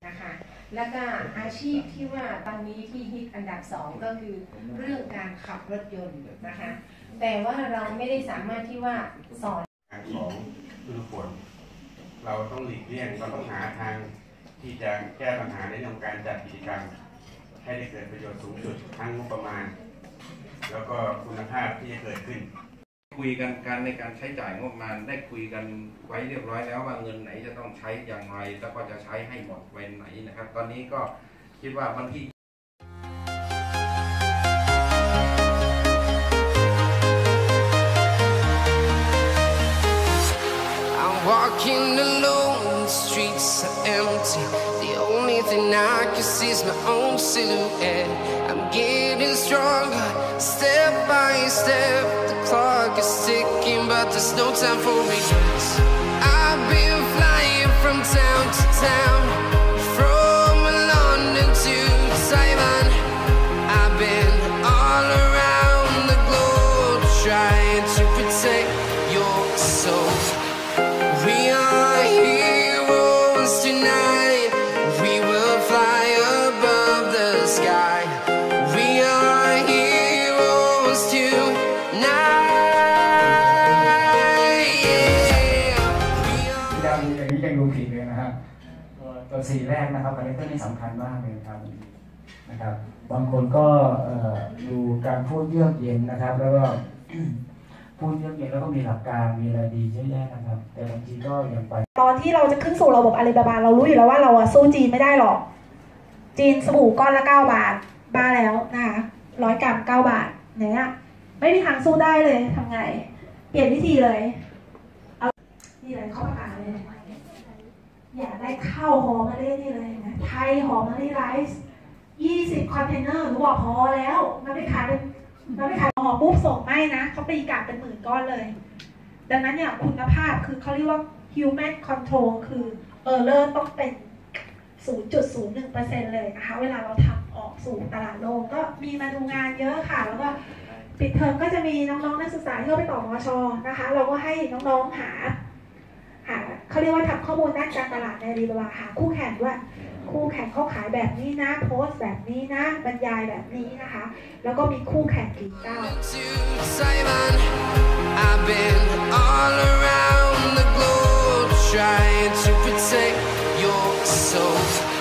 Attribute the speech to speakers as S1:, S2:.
S1: นะคะแล้วก็อาชีพที่ว่าตอนนี้ที่ฮิตอันดับ2ก็คือเรื่องการขับรถยนต์นะคะแต่ว่าเราไม่ได้สามารถที่ว่าสอน
S2: ของทุกคนเราต้องหลีกเลี่ยงเราต้องหาทางที่จะแก้ปัญหาในเรื่องการจัดกิจกรรมให้ได้เกิดประโยชน์สูงสุดทั้งงบประมาณแล้วก็คุณภาพที่จะเกิดขึ้น
S3: คุยกันในการใช้จ่ายงบประมาณได้คุยกันไว้เรียบร้อยแล้วว่าเงินไหนจะต้องใช้อย่างไรแล้วก็จะใช้ให้หมดวันไหนนะครับตอนนี้ก็คิดว่าวันที่
S4: Walking alone, the streets are empty. The only thing I can see is my own silhouette. I'm getting stronger, step by step. The clock is ticking, but there's no time for me. I've been flying from town to town, from London to Taiwan. I've been all around the globe, trying to protect your soul.We are heroes tonight. We will fly above the sky. We are heroes tonight. Yeah.
S5: อย่างนี้ยังดูผิดเลยนะครับตัวสีแรกนะครับคาแรคเตอร์นี่สำคัญมากเลยนะครับบางคนก็ดูการพูดเยือกเย็นนะครับแล้วก็พูดเรื่องเย็นแล้วก็มีหลักการมีอะไรดีเยอะแยะนะครับแต่บางทีก็ยังไป
S6: ตอนที่เราจะขึ้นสู่ระบบอาลีบาบาเรารู้อยู่แล้วว่าเราสู้จีนไม่ได้หรอกจีนสบู่ก้อนละ9 บาทบ้าแล้วนะคะ100 กรัม9 บาทเนี่ยไม่มีทางสู้ได้เลยทำไงเปลี่ยนวิธีเลยเอานี่เลยเข้าประกาศเลยอย่าได้เข้าหอมาเล่นี่เลยนะไทยหอมาเล่ไรซ์20 คอนเทนเนอร์หนูบอกพอแล้วมันไม่ขายเป็นเราไม่ขายห่อปุ๊บส่งไม่นะเขาตีกลับเป็น10,000 ก้อนเลยดังนั้นเนี่ยคุณภาพคือเขาเรียกว่า human control คือerror ต้องเป็น 0.01% เลยนะคะเวลาเราทำออกสู่ตลาดโลกก็มีมาดูงานเยอะค่ะแล้วก็ปิดเทอมก็จะมีน้องๆนักศึกษาที่เขาไปต่อมช.นะคะเราก็ให้น้องๆหาเขาเรียกว่าทำข้อมูลด้านการตลาดในรีบาหาคู่แข่งด้วยคู่แข่งเขาขายแบบนี้นะโพสต์แบบนี้นะบรรยายแบบนี้นะคะแล้วก็มีคู่แข่งกี่เจ้า
S4: I've been all around the globe trying to protect your soul